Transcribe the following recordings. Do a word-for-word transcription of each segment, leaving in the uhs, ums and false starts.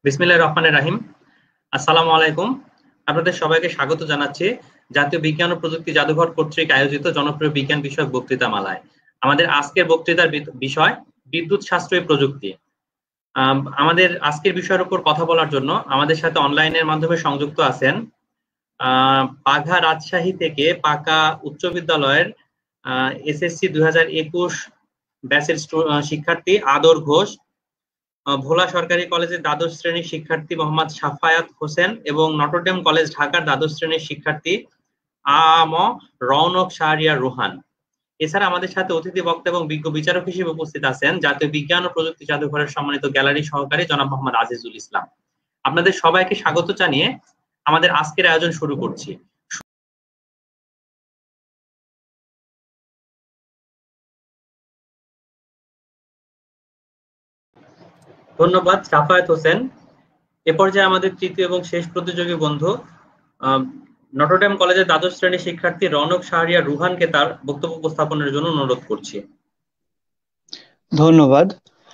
বিসমিল্লাহির রহমানির রহিম। আসসালামু আলাইকুম। আপনাদের সবাইকে স্বাগত জানাচ্ছি জাতীয় বিজ্ঞান ও প্রযুক্তি জাদুঘর কর্তৃক আয়োজিত জনপ্রিয় বিজ্ঞান বিষয়ক বক্তৃতামালায়। আমাদের আজকের বক্তৃতার বিষয় বিদ্যুৎ সাশ্রয়ী প্রযুক্তি। আমাদের আজকের বিষয়ের উপর কথা বলার জন্য আমাদের সাথে অনলাইনের মাধ্যমে সংযুক্ত আছেন বাঘা রাজশাহী থেকে পাকা উচ্চ বিদ্যালয়ের এসএসসি দুই হাজার একুশ ব্যাচের শিক্ষার্থী আদর ঘোষ, ভোলা সরকারি কলেজের দ্বাদশ শ্রেণীর শিক্ষার্থী মোহাম্মদ সাফায়াত হোসেন এবং নটরডেম কলেজ ঢাকার দ্বাদশ শ্রেণীর শিক্ষার্থী আম রৌনক শাহরিয়ার রুহান। এছাড়া আমাদের সাথে অতিথি বক্তা এবং বিজ্ঞ বিচারক হিসেবে উপস্থিত আছেন জাতীয় বিজ্ঞান ও প্রযুক্তি জাদুঘরের সম্মানিত গ্যালারি সহকারী জনাব মোহাম্মদ আজিজুল ইসলাম। আপনাদের সবাইকে স্বাগত জানিয়ে আমাদের আজকের আয়োজন শুরু করছি। ধন্যবাদ সাফায়াত হোসেন। এ পর্যায়ে আমাদের তৃতীয় এবং শেষ প্রতিযোগী বন্ধু নটরডেম কলেজের দ্বাদশ শ্রেণীর শিক্ষার্থী রৌনক শাহরিয়ার রুহানকে তার বক্তব্য উপস্থাপনের জন্য অনুরোধ করছি। ধন্যবাদ।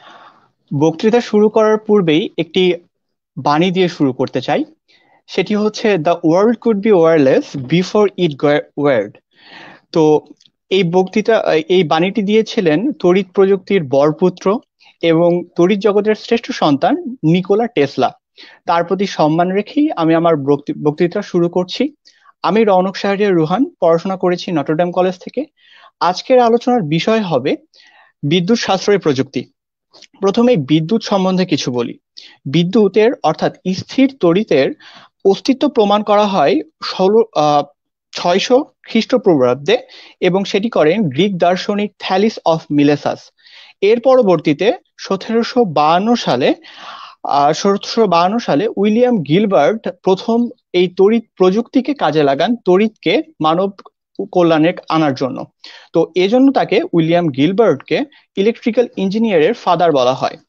বক্তৃতা শুরু করার পূর্বেই একটি বাণী দিয়ে শুরু করতে চাই, সেটি হচ্ছে the world could be wireless before it wired. তো এই বক্তৃতা এই বাণীটি দিয়েছিলেন তড়িৎ প্রযুক্তির বরপুত্র এবং তড়িৎ জগতের শ্রেষ্ঠ সন্তান নিকোলা টেসলা। তার প্রতি সম্মান রেখেই আমি আমার বক্তৃতা শুরু করছি। আমি রৌনক শাহরিয়ার রুহান, পড়াশোনা করেছি নটরডেম কলেজ থেকে। আজকের আলোচনার বিষয় হবে বিদ্যুৎ সাশ্রয়ী প্রযুক্তি। প্রথমে বিদ্যুৎ সম্বন্ধে কিছু বলি। বিদ্যুতের অর্থাৎ স্থির তড়িতের অস্তিত্ব প্রমাণ করা হয় ষোলো আহ ছয়শো খ্রিস্টপূর্বাব্দে এবং সেটি করেন গ্রিক দার্শনিক থ্যালিস অফ মিলেসাস। এর পরবর্তীতে সতেরোশো বাহান্ন সালে আহ সতেরোশো বাহান্ন সালে উইলিয়াম গিলবার্ট প্রথম এই তড়িৎ প্রযুক্তিকে কাজে লাগান তড়িৎকে মানব কল্যাণে আনার জন্য। তো এজন্য তাকে উইলিয়াম গিলবার্টকে ইলেকট্রিক্যাল ইঞ্জিনিয়ারের ফাদার বলা হয়।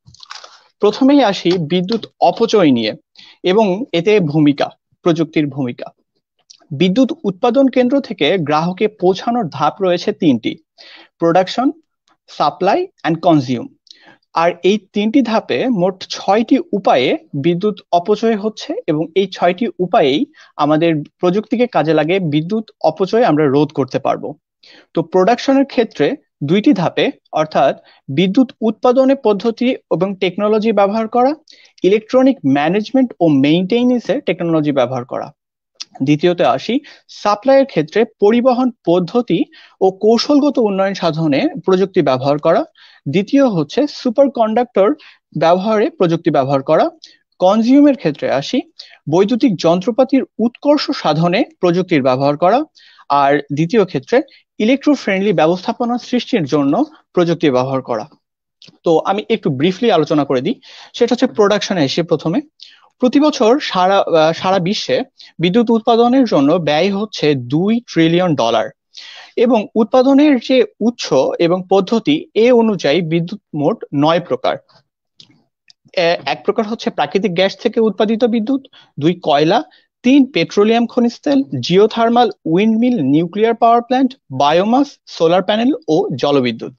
প্রথমেই আসি বিদ্যুৎ অপচয় নিয়ে এবং এতে ভূমিকা প্রযুক্তির ভূমিকা। বিদ্যুৎ উৎপাদন কেন্দ্র থেকে গ্রাহকে পৌঁছানোর ধাপ রয়েছে তিনটি: প্রোডাকশন, সাপ্লাই অ্যান্ড কনজিউম। আর এই তিনটি ধাপে মোট ছয়টি উপায়ে বিদ্যুৎ অপচয় হচ্ছে এবং এই ছয়টি উপায়েই আমাদের প্রযুক্তিকে কাজে লাগে বিদ্যুৎ অপচয় আমরা রোধ করতে পারবো। তো প্রোডাকশনের ক্ষেত্রে দুইটি ধাপে, অর্থাৎ বিদ্যুৎ উৎপাদনের পদ্ধতি এবং টেকনোলজি ব্যবহার করা, ইলেকট্রনিক ম্যানেজমেন্ট ও মেইনটেনেন্সের টেকনোলজি ব্যবহার করা। দ্বিতীয়তে আসি সাপ্লাইয়ের ক্ষেত্রে পরিবহন পদ্ধতি ও কৌশলগত উন্নয়ন সাধনে প্রযুক্তি ব্যবহার করা। দ্বিতীয় হচ্ছে সুপার কন্ডাক্টর ব্যবহারে প্রযুক্তি ব্যবহার করা। কনজিউমের ক্ষেত্রে আসি বৈদ্যুতিক যন্ত্রপাতির উৎকর্ষ সাধনে প্রযুক্তির ব্যবহার করা। আর দ্বিতীয় ক্ষেত্রে ইলেকট্রো ফ্রেন্ডলি ব্যবস্থাপনা সৃষ্টির জন্য প্রযুক্তি ব্যবহার করা। তো আমি একটু ব্রিফলি আলোচনা করে দিই, সেটা হচ্ছে প্রোডাকশনে এসে প্রথমে প্রতি বছর সারা সারা বিশ্বে বিদ্যুৎ উৎপাদনের জন্য ব্যয় হচ্ছে দুই ট্রিলিয়ন ডলার এবং উৎপাদনের যে উৎস এবং পদ্ধতি এ অনুযায়ী বিদ্যুৎ মোট নয় প্রকার। এক প্রকার হচ্ছে প্রাকৃতিক গ্যাস থেকে উৎপাদিত বিদ্যুৎ, দুই কয়লা, তিন পেট্রোলিয়াম খনিজ তেল, geothermal, windmill, nuclear power plant, biomass, solar panel ও জলবিদ্যুৎ।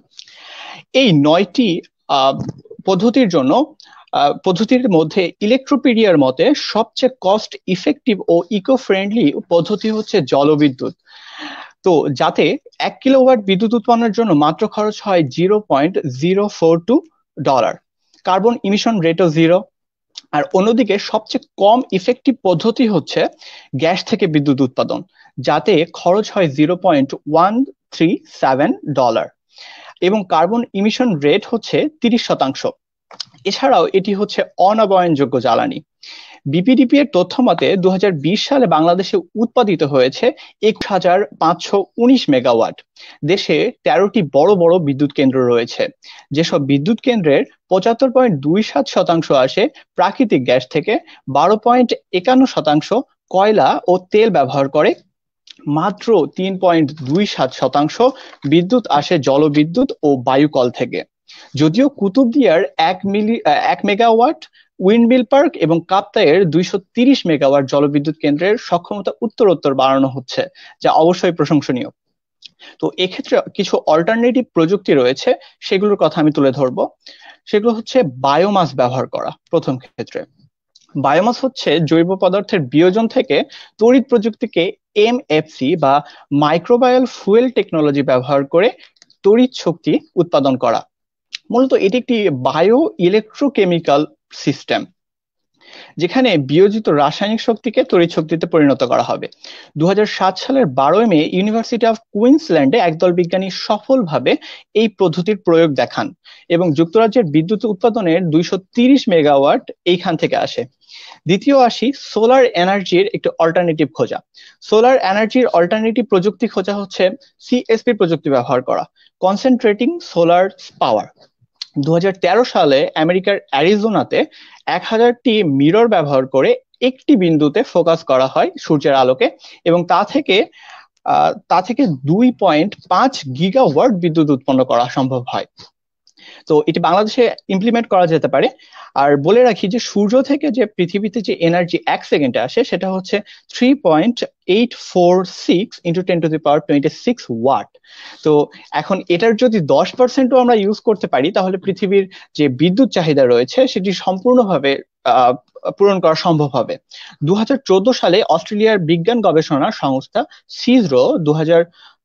এই নয়টি আহ পদ্ধতির জন্য পদ্ধতির মধ্যে ইলেকট্রোপিডিয়ার মতে সবচেয়ে কস্ট ইফেক্টিভ ও ইকো ফ্রেন্ডলি পদ্ধতি হচ্ছে জলবিদ্যুৎ। তো যাতে এক কিলোওয়াট বিদ্যুৎ উৎপন্নের জন্য মাত্র খরচ হয় zero point zero four two dollar, carbon emission রেটও জিরো। আর অন্যদিকে সবচেয়ে কম ইফেক্টিভ পদ্ধতি হচ্ছে গ্যাস থেকে বিদ্যুৎ উৎপাদন, যাতে খরচ হয় zero point one three seven dollar এবং কার্বন ইমিশন রেট হচ্ছে তিরিশ শতাংশ। এছাড়াও এটি হচ্ছে অনবায়নযোগ্য জ্বালানি। বিপিডিপি এর তথ্য মতে দু হাজার বিশ সালে বাংলাদেশে উৎপাদিত হয়েছে এক হাজার পাঁচশো উনিশ মেগাওয়াট। দেশে তেরোটি বড় বড় বিদ্যুৎ কেন্দ্র রয়েছে, যেসব বিদ্যুৎ কেন্দ্রের পঁচাত্তর পয়েন্ট দুই সাত শতাংশ আসে প্রাকৃতিক গ্যাস থেকে, বারো পয়েন্ট একান্ন শতাংশ কয়লা ও তেল ব্যবহার করে, মাত্র তিন পয়েন্ট দুই সাত শতাংশ বিদ্যুৎ আসে জলবিদ্যুৎ ও বায়ুকল থেকে। যদিও কুতুবদিয়ার এক মিলি এক মেগাওয়াট উইন্ডমিল পার্ক এবং কাপ্তাইয়ের দুইশো তিরিশ মেগাওয়াট জলবিদ্যুৎ কেন্দ্রের সক্ষমতা উত্তরোত্তর বাড়ানো হচ্ছে, যা অবশ্যই প্রশংসনীয়। তো এক্ষেত্রে কিছু অল্টারনেটিভ প্রযুক্তি রয়েছে, সেগুলোর কথা আমি তুলে ধরবো। সেগুলো হচ্ছে বায়োমাস ব্যবহার করা। প্রথম ক্ষেত্রে বায়োমাস হচ্ছে জৈব পদার্থের বিয়োজন থেকে তড়িৎ প্রযুক্তিকে এমএফসি বা মাইক্রোবায়াল ফুয়েল টেকনোলজি ব্যবহার করে তড়িৎ শক্তি উৎপাদন করা। মূলত এটি একটি বায়ো ইলেকট্রোকেমিক্যাল সিস্টেম, যেখানে বিয়োজিত রাসায়নিক শক্তিকে তড়িৎ শক্তিতে পরিণত করা হবে। দু হাজার সাত সালের বারোই মে ইউনিভার্সিটি অফ কুইন্সল্যান্ডে একদল বিজ্ঞানী সফলভাবে এই পদ্ধতির প্রয়োগ দেখান এবং যুক্তরাজ্যের বিদ্যুৎ উৎপাদনের দুইশো তিরিশ মেগাওয়াট এইখান থেকে আসে। দ্বিতীয় আসি সোলার এনার্জির একটি অল্টারনেটিভ খোঁজা। সোলার এনার্জির অল্টারনেটিভ প্রযুক্তি খোঁজা হচ্ছে সিএসপি প্রযুক্তি ব্যবহার করা, কনসেন্ট্রেটিং সোলার পাওয়ার। দু হাজার তেরো সালে আমেরিকার অ্যারিজোনাতে এক হাজারটি মিরর ব্যবহার করে একটি বিন্দুতে ফোকাস করা হয় সূর্যের আলোকে, এবং তা থেকে আহ তা থেকে দুই পয়েন্ট পাঁচ গিগাওয়াট বিদ্যুৎ উৎপন্ন করা সম্ভব হয়। তো এটি বাংলাদেশে ইমপ্লিমেন্ট করা যেতে পারে। আর বলে রাখি যে সূর্য থেকে যে পৃথিবীতে যে এনার্জি এক সেকেন্ডে আসে সেটা হচ্ছে three point eight four six into ten to the power twenty six watt. তো এখন এটার যদি দশ পার্সেন্টও আমরা ইউজ করতে পারি তাহলে পৃথিবীর যে বিদ্যুৎ চাহিদা রয়েছে সেটি সম্পূর্ণভাবে আহ পূরণ করা সম্ভব হবে। দু হাজার চোদ্দ সালে অস্ট্রেলিয়ার বিজ্ঞান গবেষণা সংস্থা সিজরো দু হাজার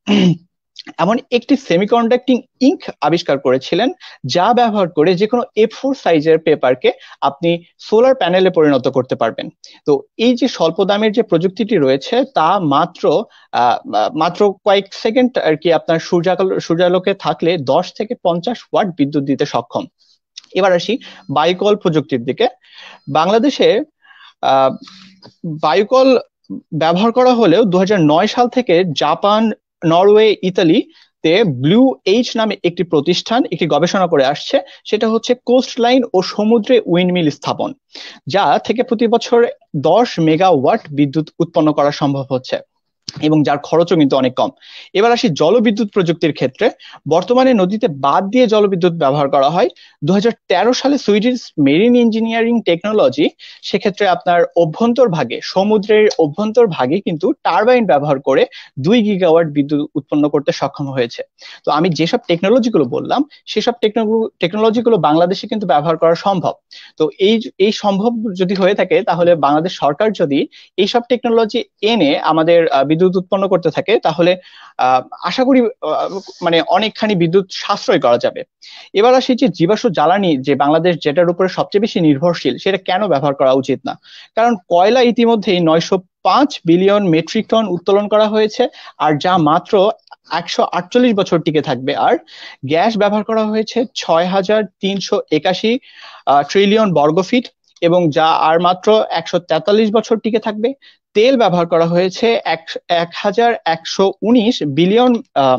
এমন একটি সেমিকন্ডাক্টিং ইঙ্ক আবিষ্কার করেছিলেন যা ব্যবহার করে যে কোনো এ ফোর সাইজের পেপারকে আপনি সোলার প্যানেলে পরিণত করতে পারবেন। তো এই যে স্বল্প দামের যে প্রযুক্তিটি রয়েছে তা মাত্র আহ মাত্র কয়েক সেকেন্ড আর কি আপনার সূর্যালোক সূর্যালোকে থাকলে দশ থেকে পঞ্চাশ ওয়াট বিদ্যুৎ দিতে সক্ষম। এবার আসি বায়ুকল প্রযুক্তির দিকে। বাংলাদেশে আহ বায়ুকল ব্যবহার করা হলেও দু হাজার নয় সাল থেকে জাপান, নরওয়ে, ইতালিতে ব্লু এইচ নামে একটি প্রতিষ্ঠান একটি গবেষণা করে আসছে, সেটা হচ্ছে কোস্ট লাইন ও সমুদ্রে উইন্ডমিল স্থাপন, যা থেকে প্রতি বছর দশ মেগাওয়াট বিদ্যুৎ উৎপন্ন করা সম্ভব হচ্ছে এবং যার খরচও কিন্তু অনেক কম। এবার আসি জলবিদ্যুৎ প্রযুক্তির ক্ষেত্রে। বর্তমানে নদীতে বাঁধ দিয়ে জলবিদ্যুৎ ব্যবহার করা হয়। দু হাজার তেরো সালে সুইডিশ মেরিন ইঞ্জিনিয়ারিং টেকনোলজি সেক্ষেত্রে আপনার অভ্যন্তর ভাগে সমুদ্রের অভ্যন্তর ভাগে কিন্তু টারবাইন ব্যবহার করে দুই গিগাওয়াট বিদ্যুৎ উৎপন্ন করতে সক্ষম হয়েছে। তো আমি যেসব টেকনোলজিগুলো বললাম সেসব টেকনোলজিগুলো বাংলাদেশে কিন্তু ব্যবহার করা সম্ভব। তো এই এই সম্ভব যদি হয়ে থাকে তাহলে বাংলাদেশ সরকার যদি এইসব টেকনোলজি এনে আমাদের বিদ্যুৎ উৎপন্ন করতে থাকে তাহলে আহ আশা করি মানে অনেকখানি বিদ্যুৎ সাশ্রয় করা যাবে। এবার আসি যে জীবাশ্ম জ্বালানি যে বাংলাদেশ যেটার উপরে সবচেয়ে বেশি নির্ভরশীল সেটা কেন ব্যবহার করা উচিত না? কারণ কয়লা ইতিমধ্যেই নয়শো পাঁচ বিলিয়ন মেট্রিক টন উত্তোলন করা হয়েছে, আর যা মাত্র একশো আটচল্লিশ বছর টিকে থাকবে। আর গ্যাস ব্যবহার করা হয়েছে ছয় হাজার তিনশো একাশি ট্রিলিয়ন বর্গফিট এবং যা আর মাত্র একশো তেতাল্লিশ বছর টিকে থাকবে। তেল ব্যবহার করা হয়েছে এক এক হাজার একশো উনিশ বিলিয়ন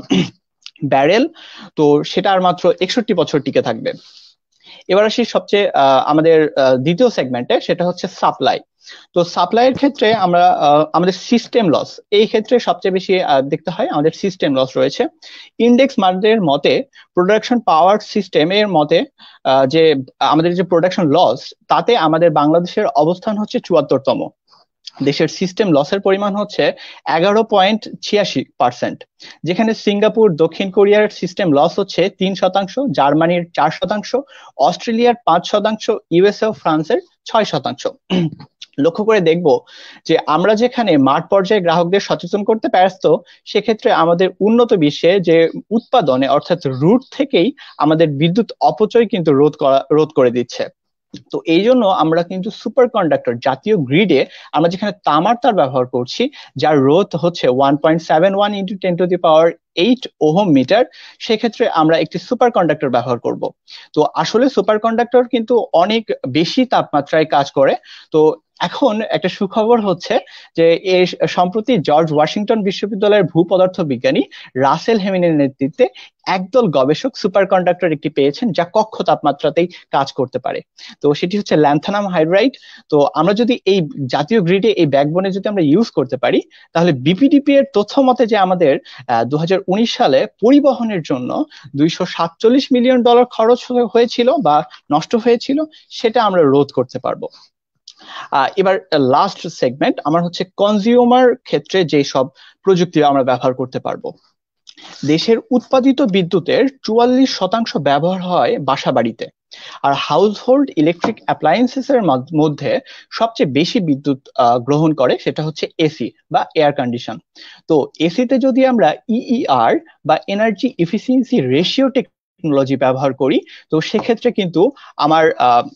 ব্যারেল, তো সেটা আর মাত্র একষট্টি বছর টিকে থাকবে। এবার আসি সবচেয়ে আমাদের দ্বিতীয় সেগমেন্টে, সেটা হচ্ছে সাপ্লাই। তো সাপ্লাইয়ের ক্ষেত্রে আমরা আমাদের সিস্টেম লস এই ক্ষেত্রে সবচেয়ে বেশি দেখতে হয় আমাদের সিস্টেম লস রয়েছে। ইন্ডেক্স মার্কেটের মতে প্রোডাকশন পাওয়ার সিস্টেমের মতে যে আমাদের যে প্রোডাকশন লস তাতে আমাদের বাংলাদেশের অবস্থান হচ্ছে চুয়াত্তরতম। দেশের সিস্টেম লসের পরিমাণ হচ্ছে এগারো পয়েন্ট ছিয়াশি পার্সেন্ট, যেখানে সিঙ্গাপুর, দক্ষিণ কোরিয়ার সিস্টেম লস হচ্ছে তিন শতাংশ, জার্মানির চার শতাংশ, অস্ট্রেলিয়ার পাঁচ শতাংশ, ইউএসএ ও ফ্রান্সের ছয় শতাংশ। লক্ষ্য করে দেখব যে আমরা যেখানে মাঠ পর্যায়ে গ্রাহকদের সচেতন করতে ব্যস্ত, সেক্ষেত্রে আমাদের উন্নত বিশ্বে যে উৎপাদনে অর্থাৎ রুট থেকেই আমাদের বিদ্যুৎ অপচয় কিন্তু রোধ করা রোধ করে দিচ্ছে। তো এই জন্য আমরা কিন্তু সুপার কন্ডাক্টর জাতীয় গ্রিডে আমরা যেখানে তামার তার ব্যবহার করছি যার রোধ হচ্ছে one point seven one into ten to the power eight ohm metre, সেক্ষেত্রে আমরা একটি সুপার কন্ডাক্টর ব্যবহার করব। তো আসলে সুপার কন্ডাক্টর কিন্তু অনেক বেশি তাপমাত্রায় কাজ করে। তো এখন একটা সুখবর হচ্ছে যে এই সম্প্রতি জর্জ ওয়াশিংটন বিশ্ববিদ্যালয়ের ভূপদার্থ বিজ্ঞানী রাসেল হেমিনের নেতৃত্বে একদল গবেষক সুপার কন্ডাক্টর একটি পেয়েছেন যা কক্ষ তাপমাত্রাতেই কাজ করতে পারে। তো সেটি হচ্ছে ল্যান্থানাম হাইড্রাইড। তো আমরা যদি এই জাতীয় গ্রিডে এই ব্যাকবোনে যদি আমরা ইউজ করতে পারি তাহলে বিপিডিপি এর তথ্য মতে যে আমাদের দু হাজার উনিশ সালে পরিবহনের জন্য দুইশো সাতচল্লিশ মিলিয়ন ডলার খরচ হয়েছিল বা নষ্ট হয়েছিল সেটা আমরা রোধ করতে পারবো। এবার লাস্ট সেগমেন্ট আমার হচ্ছে কনজিউমার ক্ষেত্রে যে সব প্রযুক্তি আমরা ব্যবহার করতে পারবো। দেশের উৎপাদিত বিদ্যুতের চুয়াল্লিশ শতাংশ ব্যবহার হয় বাসাবাড়িতে। আর হাউসহোল্ড ইলেকট্রিক অ্যাপ্লায়েন্সেস এর মধ্যে সবচেয়ে বেশি বিদ্যুৎ গ্রহণ করে সেটা হচ্ছে এসি বা এয়ার কন্ডিশন। তো এসিতে যদি আমরা ইইআর বা এনার্জি এফিসিয়েন্সি রেশিও টেকনোলজি ব্যবহার করি, তো সেক্ষেত্রে কিন্তু আমার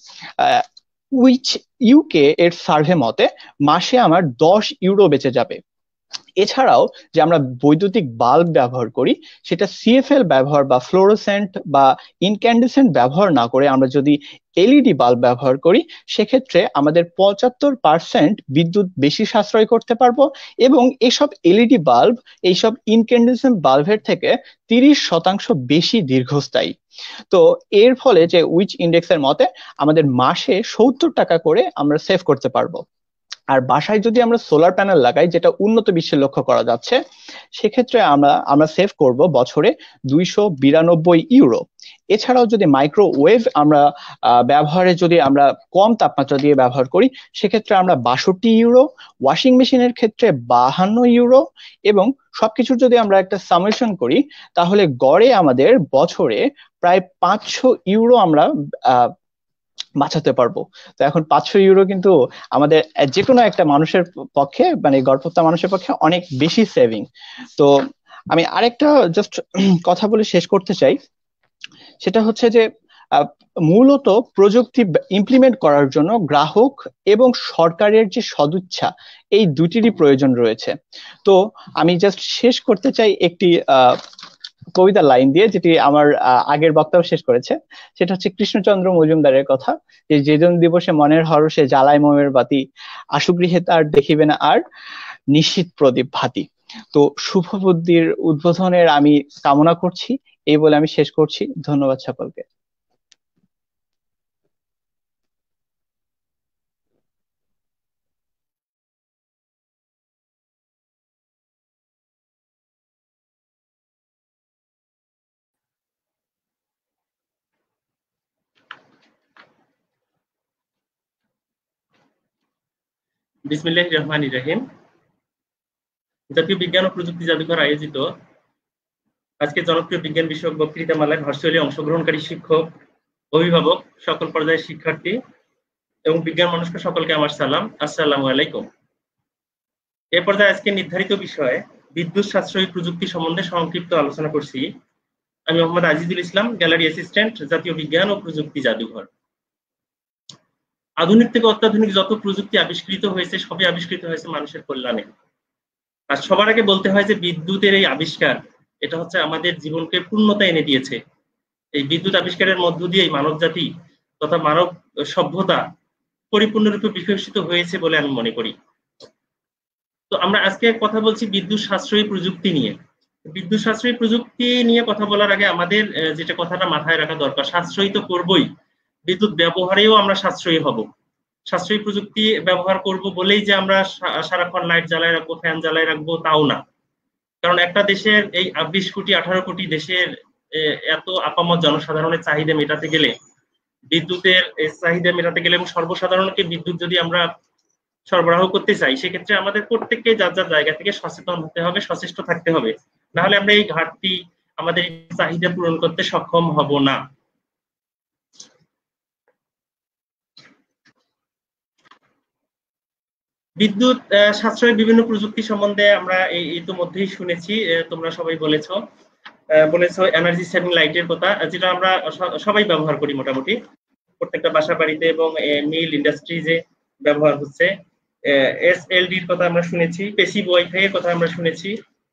উইচ ইউকে এর সার্ভে মতে মাসে আমার দশ ইউরো বেঁচে যাবে। এছাড়াও যে আমরা বৈদ্যুতিক বাল্ব ব্যবহার করি, সেটা সিএফএল ব্যবহার বা ফ্লোরোসেন্ট বা ইনক্যান্ডেসেন্ট ব্যবহার না করে আমরা যদি এলইডি বাল্ব ব্যবহার করি, সেক্ষেত্রে আমাদের পঁচাত্তর পার্সেন্ট বিদ্যুৎ বেশি সাশ্রয় করতে পারবো। এবং এসব এলইডি বাল্ব এইসব ইনক্যান্ডেসেন্ট বাল্বের থেকে তিরিশ শতাংশ বেশি দীর্ঘস্থায়ী। তো এর ফলে যে উইচ ইন্ডেক্সের মতে আমাদের মাসে সত্তর টাকা করে আমরা সেভ করতে পারবো। আর বাসায় যদি আমরা সোলার প্যানেল লাগাই, যেটা উন্নত বিশ্বে লক্ষ্য করা যাচ্ছে, সেক্ষেত্রে আমরা আমরা সেভ করব বছরে দুইশো বিরানব্বই ইউরো। এছাড়াও যদি মাইক্রোওয়েভ আমরা ব্যবহারে যদি আমরা কম তাপমাত্রা দিয়ে ব্যবহার করি, সেক্ষেত্রে আমরা বাষট্টি ইউরো, ওয়াশিং মেশিনের ক্ষেত্রে বাহান্ন ইউরো, এবং সবকিছুর যদি আমরা একটা সামেশন করি, তাহলে গড়ে আমাদের বছরে প্রায় পাঁচশো ইউরো আমরা আহ বাঁচাতে পারবো। তো এখন পাঁচশো ইউরো কিন্তু আমাদের যে কোনো একটা মানুষের পক্ষে, মানে গড়পড়তা মানুষের পক্ষে অনেক বেশি সেভিং। তো আমি আরেকটা জাস্ট কথা বলে শেষ করতে চাই, সেটা হচ্ছে যে মূলত প্রযুক্তি ইমপ্লিমেন্ট করার জন্য গ্রাহক এবং সরকারের যে সদিচ্ছা, এই দুটিরই প্রয়োজন রয়েছে। তো আমি জাস্ট শেষ করতে চাই একটি আহ কবিতার লাইন দিয়ে, যেটি আমার আগের বক্তব্য শেষ করেছে। সেটা হচ্ছে কৃষ্ণচন্দ্র মজুমদারের কথা, যে যেজন দিবসে মনের হরষে জ্বালায় মোমের বাতি, আশুগৃহে তার দেখিবে না আর নিশ্চিত প্রদীপ ভাতি। তো শুভ বুদ্ধির উদ্বোধনের আমি কামনা করছি, এই বলে আমি শেষ করছি। ধন্যবাদ সকলকে। বিসমিল্লাহির রহমানির রহিম। জাতীয় বিজ্ঞান ও প্রযুক্তি জাদুঘর আয়োজিত আজকে জনপ্রিয় বিজ্ঞান বিষয়ক বক্তৃতামালায় ভার্চুয়ালি অংশগ্রহণকারী শিক্ষক, অভিভাবক, সকল পর্যায়ের শিক্ষার্থী এবং বিজ্ঞান মানুষকে সকলকে আমার সালাম, আসসালামু আলাইকুম। এ পর্যায়ে আজকে নির্ধারিত বিষয়ে বিদ্যুৎ সাশ্রয়ী প্রযুক্তি সম্বন্ধে সংক্ষিপ্ত আলোচনা করছি। আমি মোহাম্মদ আজিজুল ইসলাম, গ্যালারি অ্যাসিস্ট্যান্ট, জাতীয় বিজ্ঞান ও প্রযুক্তি জাদুঘর। আধুনিক থেকে অত্যাধুনিক যত প্রযুক্তি আবিষ্কৃত হয়েছে, সবই আবিষ্কৃত হয়েছে মানুষের কল্যাণে। আর সবার আগে বলতে হয় যে বিদ্যুতের এই আবিষ্কার, এটা হচ্ছে আমাদের জীবনকে পূর্ণতা এনে দিয়েছে। এই বিদ্যুৎ আবিষ্কারের মধ্য দিয়ে মানব জাতি তথা মানব সভ্যতা পরিপূর্ণরূপে বিকশিত হয়েছে বলে আমি মনে করি। তো আমরা আজকে কথা বলছি বিদ্যুৎ সাশ্রয়ী প্রযুক্তি নিয়ে। বিদ্যুৎ সাশ্রয়ী প্রযুক্তি নিয়ে কথা বলার আগে আমাদের যেটা কথাটা মাথায় রাখা দরকার, সাশ্রয়ী তো করবই, বিদ্যুৎ ব্যবহারেও আমরা সাশ্রয়ী হব। সাশ্রয়ী প্রযুক্তি ব্যবহার করব বলেই যে আমরা সারাক্ষণ লাইট জ্বালায় রাখবো, ফ্যান জ্বালায় রাখবো, তাও না। কারণ একটা দেশের এই বিশ কোটি আঠারো কোটি দেশের এত আপামর জনসাধারণের চাহিদা মেটাতে গেলে, বিদ্যুতের চাহিদা মেটাতে গেলে এবং সর্বসাধারণকে বিদ্যুৎ যদি আমরা সরবরাহ করতে চাই, সেক্ষেত্রে আমাদের প্রত্যেককে যার যার জায়গা থেকে সচেতন হতে হবে, সচেষ্ট থাকতে হবে। নাহলে আমরা এই ঘাটতি, আমাদের চাহিদা পূরণ করতে সক্ষম হব না। বিদ্যুৎ সাশ্রয়ের বিভিন্ন প্রযুক্তি সম্বন্ধে আমরা ইতিমধ্যেই শুনেছি, তোমরা সবাই বলেছো বলেছো এনার্জি সেভিং লাইটের কথা, যেটা আমরা সবাই ব্যবহার করি মোটামুটি প্রত্যেকটা বাসা বাড়িতে এবং মিল ইন্ডাস্ট্রিজে ব্যবহার হচ্ছে। এসএলডির কথা আমরা শুনেছি, প্যাসিভ ওয়াইফাই এর কথা আমরা শুনেছি,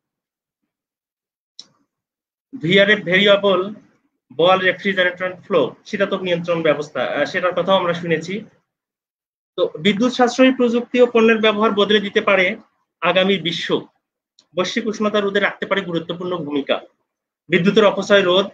ভিআরএফ ভেরিয়েবল বল রেফ্রিজারেটর ফ্লো শীতাতপ নিয়ন্ত্রণ ব্যবস্থা, সেটার কথাও আমরা শুনেছি। তো বিদ্যুৎ সাশ্রয়ী প্রযুক্তি ও পণ্যের ব্যবহার বদলে দিতে পারে আগামী বিশ্ব। বৈশ্বিক উষ্ণতা রোধে রাখতে পারে গুরুত্বপূর্ণ ভূমিকা। বিদ্যুতের অপচয় রোধ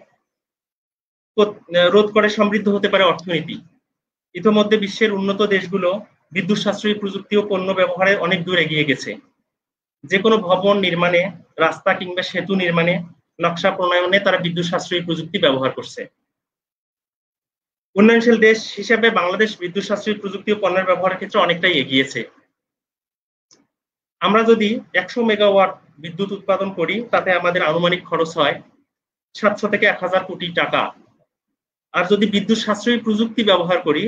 রোধ করে সমৃদ্ধ হতে পারে অর্থনীতি। ইতোমধ্যে বিশ্বের উন্নত দেশগুলো বিদ্যুৎ সাশ্রয়ী প্রযুক্তি ও পণ্য ব্যবহারে অনেক দূর এগিয়ে গেছে। যে কোনো ভবন নির্মাণে, রাস্তা কিংবা সেতু নির্মাণে, নকশা প্রণয়নে তারা বিদ্যুৎ সাশ্রয়ী প্রযুক্তি ব্যবহার করছে। উন্নয়নশীল দেশ হিসেবে বাংলাদেশ বিদ্যুৎ সাশ্রয়ী প্রযুক্তি ও পণ্যের ব্যবহারের ক্ষেত্রে অনেকটাই এগিয়েছে। আমরা যদি একশো মেগাওয়াট বিদ্যুৎ উৎপাদন করি তাতে আমাদের আনুমানিক খরচ হয় সাতশো থেকে এক হাজার কোটি টাকা। আর যদি বিদ্যুৎ সাশ্রয়ী প্রযুক্তি ব্যবহার করি,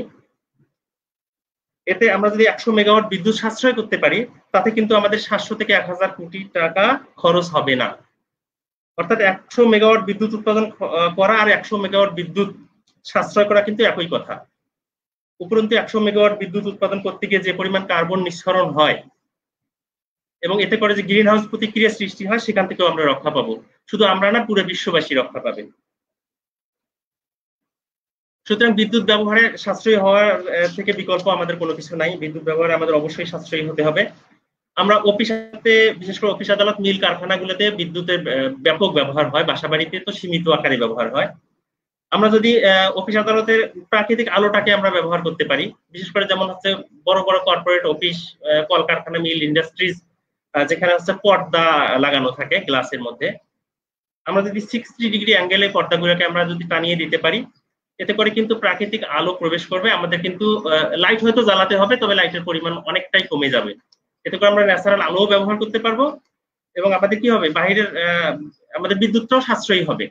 এতে আমরা যদি একশো মেগাওয়াট বিদ্যুৎ সাশ্রয় করতে পারি, তাতে কিন্তু আমাদের সাতশো থেকে এক হাজার কোটি টাকা খরচ হবে না। অর্থাৎ একশো মেগাওয়াট বিদ্যুৎ উৎপাদন করা আর একশো মেগাওয়াট বিদ্যুৎ সাশ্রয় করা কিন্তু একই কথা। উপরন্তু একশো মেগাওয়াট বিদ্যুৎ উৎপাদন করতে গিয়ে যে পরিমাণ কার্বন নিঃসরণ হয় এবং এতে করে যে গ্রিন হাউস প্রতিক্রিয়া সৃষ্টি হয়, সেখান থেকেও আমরা রক্ষা পাবো। শুধু আমরা না, পুরো বিশ্ববাসী রক্ষা পাবে। সুতরাং বিদ্যুৎ ব্যবহারে সাশ্রয়ী হওয়ার থেকে বিকল্প আমাদের কোনো কিছু নাই। বিদ্যুৎ ব্যবহারে আমাদের অবশ্যই সাশ্রয়ী হতে হবে। আমরা অফিসে, বিশেষ করে অফিস আদালত মিল কারখানাগুলোতে বিদ্যুতের ব্যাপক ব্যবহার হয়, বাসাবাড়িতে তো সীমিত আকারে ব্যবহার হয়। আমরা যদি অফিস আদালতের প্রাকৃতিক আলোটাকে আমরা ব্যবহার করতে পারি, বিশেষ করে যেমন হচ্ছে বড় বড় কর্পোরেট অফিস, কলকারখানা, মিল, ইন্ডাস্ট্রিজ, যেখানে হচ্ছে পর্দা লাগানো থাকে গ্লাসের মধ্যে, আমরা যদি সিক্সটি ডিগ্রি অ্যাঙ্গেলে পর্দাগুলোকে আমরা যদি টানিয়ে দিতে পারি, এতে করে কিন্তু প্রাকৃতিক আলো প্রবেশ করবে। আমাদের কিন্তু লাইট হয়তো জ্বালাতে হবে, তবে লাইটের পরিমাণ অনেকটাই কমে যাবে। এতে করে আমরা ন্যাচারাল আলোও ব্যবহার করতে পারবো এবং আমাদের কি হবে, বাইরের আমাদের বিদ্যুৎটাও সাশ্রয়ী হবে।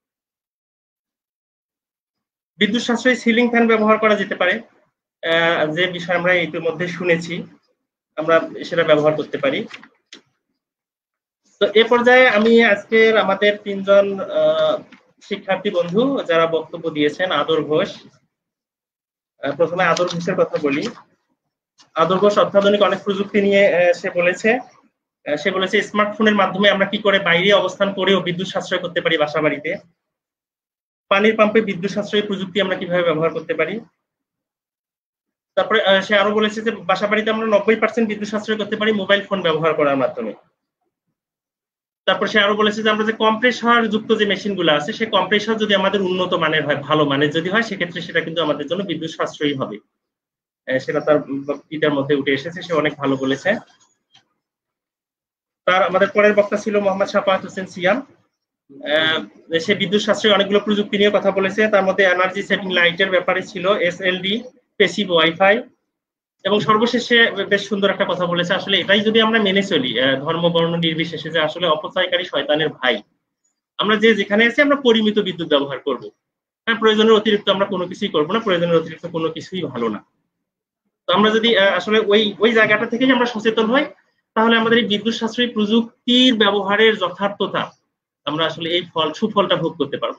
বিদ্যুৎ সাশ্রয়ী সিলিং ফ্যান ব্যবহার করা যেতে পারে, যে বিষয় আমরা ইতিমধ্যে শুনেছি, আমরা সেটা ব্যবহার করতে পারি। তো এ পর্যায়ে আমি আজকের আমাদের তিনজন শিক্ষার্থী বন্ধু যারা বক্তব্য দিয়েছেন, আদর ঘোষ, প্রথমে আদর ঘোষের কথা বলি। আদর ঘোষ অত্যাধুনিক অনেক প্রযুক্তি নিয়ে সে বলেছে। সে বলেছে স্মার্টফোনের মাধ্যমে আমরা কি করে বাইরে অবস্থান করেও বিদ্যুৎ সাশ্রয় করতে পারি বাসা বাড়িতে। পানির পাম্পে বিদ্যুৎ সাশ্রয়ী প্রযুক্তি আমরা কিভাবে ব্যবহার করতে পারি। তারপরে সে আরো বলেছে যে বাসা বাড়িতে আমরা নব্বই পার্সেন্ট বিদ্যুৎ সাশ্রয় করতে পারি মোবাইল ফোন ব্যবহার করার মাধ্যমে। তারপর সে আরো বলেছে যে আমরা যে কম্প্রেসর যুক্ত যে মেশিন গুলো আছে, সে কম্প্রেসর যদি আমাদের উন্নত মানের হয়, ভালো মানের যদি হয়, সেক্ষেত্রে সেটা কিন্তু আমাদের জন্য বিদ্যুৎ সাশ্রয়ী হবে। সেটা তার বক্তৃতার মধ্যে উঠে এসেছে, সে অনেক ভালো বলেছে। তার আমাদের পরের বক্তা ছিল মোহাম্মদ শাফাত হোসেন সিয়াম। সে বিদ্যুৎ সাশ্রয়ী অনেকগুলো প্রযুক্তি নিয়ে কথা বলেছে। তার মধ্যে এনার্জি সেভিং লাইটের ব্যাপারে ছিল, এসএলডি, প্যাসিভ ওয়াইফাই, এবং সর্বশেষে বেশ সুন্দর একটা কথা বলেছে। আসলে এটাই যদি আমরা মেনে চলি, ধর্ম বর্ণ নির্বিশেষে, যে আসলে অপচয়কারী শয়তানের ভাই, আমরা যে যেখানে আছি আমরা পরিমিত বিদ্যুৎ ব্যবহার করব। হ্যাঁ, প্রয়োজনের অতিরিক্ত আমরা কোনো কিছুই করবো না, প্রয়োজনের অতিরিক্ত কোনো কিছুই ভালো না। তো আমরা যদি আসলে ওই ওই জায়গাটা থেকেই আমরা সচেতন হই, তাহলে আমাদের এই বিদ্যুৎ সাশ্রয়ী প্রযুক্তির ব্যবহারের যথার্থতা আমরা আসলে এই ফল সুফলটা ভোগ করতে পারবো।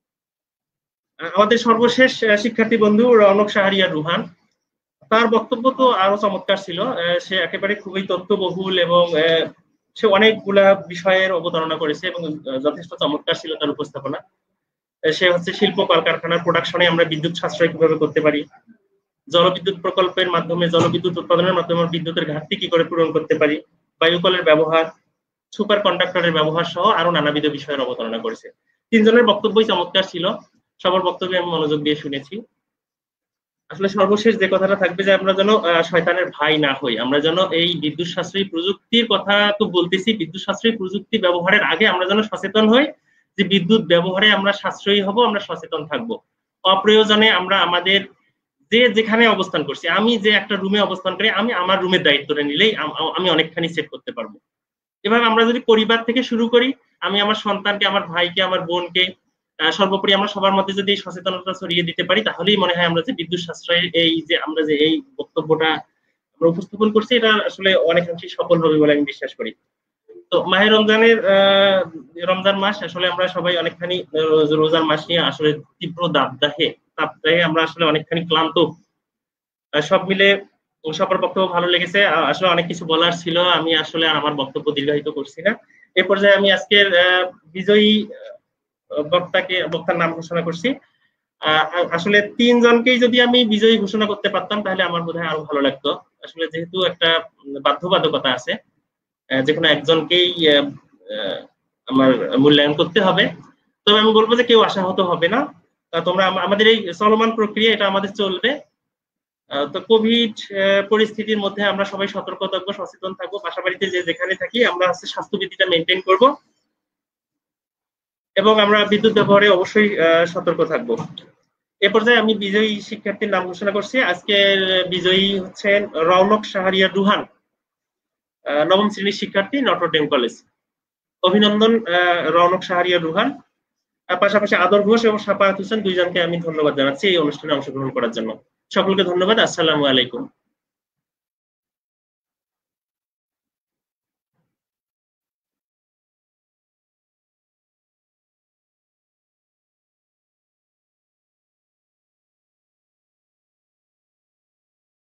আমাদের সর্বশেষ শিক্ষার্থী বন্ধু রৌনক শাহরিয়ার রুহান, তার বক্তব্য তো আরো চমৎকার ছিল। সে একেবারে খুবই তথ্যবহুল এবং সে অনেকগুলা বিষয়ের অবতারণা করেছে এবং যথেষ্ট চমৎকার ছিল তার উপস্থাপনা। সে হচ্ছে শিল্প কলকারখানার প্রোডাকশনে আমরা বিদ্যুৎ সাশ্রয় কিভাবে করতে পারি, জলবিদ্যুৎ প্রকল্পের মাধ্যমে জলবিদ্যুৎ উৎপাদনের মাধ্যমে বিদ্যুতের ঘাটতি কি করে পূরণ করতে পারি, বায়ুকলের ব্যবহার, সুপার কন্ডাক্টরের ব্যবহার সহ আরো নানাবিধ বিষয়ের অবতারণা করেছে। তিনজনের বক্তব্যই চমৎকার ছিল, সবার বক্তব্যে আমি মনোযোগ দিয়ে শুনেছি। আসলে সর্বশেষ যে কথাটা থাকবে যে আমরা যেন শয়তানের ভাই না হই, আমরা যেন এই বিদ্যুৎ সাশ্রয়ী প্রযুক্তির কথা তো বলতেছি, বিদ্যুৎ সাশ্রয়ী প্রযুক্তি ব্যবহারের আগে আমরা যেন সচেতন হই যে বিদ্যুৎ ব্যবহারে আমরা সাশ্রয়ী হব, আমরা সচেতন থাকব। অপ্রয়োজনে আমরা আমাদের যে যেখানে অবস্থান করছি, আমি যে একটা রুমে অবস্থান করি, আমি আমার রুমের দায়িত্বটা নিলেই আমি অনেকখানি সেভ করতে পারবো। এভাবে আমরা যদি পরিবার থেকে শুরু করি, আমি আমার সন্তানকে, আমার ভাইকে, আমার বোনকে, সর্বোপরি আমরা সবার মধ্যে যদি এই সচেতনতা ছড়িয়ে দিতে পারি, তাহলেই মনে হয় আমরা যে বিদ্যুৎ সাশ্রয়ের এই যে আমরা যে এই বক্তব্যটা আমরা উপস্থাপন করছি, এটা আসলে অনেকাংশেই সফল হবে বলে আমি বিশ্বাস করি। তো মাহে রমজানের রমজান মাস, আসলে আমরা সবাই অনেকখানি রোজার মাস নিয়ে আসলে তীব্র দাবদাহে তাপদাহে আমরা আসলে অনেকখানি ক্লান্ত। সব মিলে সবার বক্তব্য ভালো লেগেছে। আসলে অনেক কিছু বলার ছিল, আমি আসলে আমার বক্তব্য দীর্ঘায়িত করছি না। এ পর্যায়ে আমি আজকের বিজয়ী বক্তাকে বক্তার নাম ঘোষণা করছি। আসলে তিনজনকেই যদি আমি বিজয়ী ঘোষণা করতে পারতাম তাহলে আমার বোধহয় আরো ভালো লাগতো। আসলে যেহেতু একটা বাধ্যবাধকতা আছে, যে কোনো একজনকেই আমার মূল্যায়ন করতে হবে, তবে আমি বলবো যে কেউ আশাহত হবে না। তোমরা আমাদের এই চলমান প্রক্রিয়া এটা আমাদের চলবে। তো কোভিড পরিস্থিতির মধ্যে আমরা সবাই সতর্ক থাকবো, সচেতন থাকবো, বাসা বাড়িতে যে যেখানে থাকি আমরা হচ্ছে স্বাস্থ্যবিধিটা মেনটেন করব এবং আমরা বিদ্যুৎ ব্যবহারে অবশ্যই সতর্ক থাকবো। এ পর্যায়ে আমি বিজয়ী শিক্ষার্থীর নাম ঘোষণা করছি। আজকের বিজয়ী হচ্ছেন রৌনক শাহরিয়ার রুহান, নবম শ্রেণীর শিক্ষার্থী, নটরডেম কলেজ। অভিনন্দন রৌনক শাহরিয়ার রুহান, পাশাপাশি আদর ঘোষ এবং সাফায়াত হোসেন দুইজনকে আমি ধন্যবাদ জানাচ্ছি এই অনুষ্ঠানে অংশগ্রহণ করার জন্য। সকলকে ধন্যবাদ। আসসালামু আলাইকুম।